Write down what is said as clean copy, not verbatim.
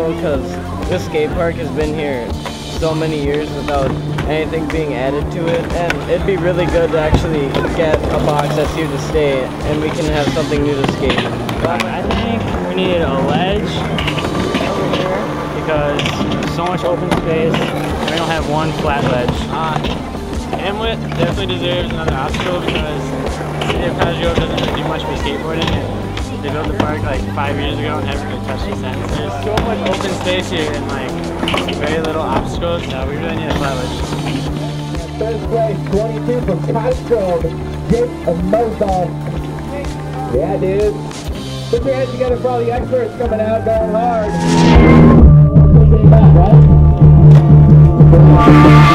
alone because this skate park has been here so many years without anything being added to it, and it'd be really good to actually get a box that's here to stay and we can have something new to skate. I think we needed a ledge over here because there's so much open space and we don't have one flat ledge. Hamlet definitely deserves another obstacle because the city of Cottage doesn't really do much for skateboarding, and they built the park like 5 years ago and haven't really touched it since. There's so much open space here and like very little obstacles. We really need a flat ledge. Third place, 22 from Cottage, Jake Mozart. Yeah, dude. Put your hands together for all the experts coming out, going hard. Back, right?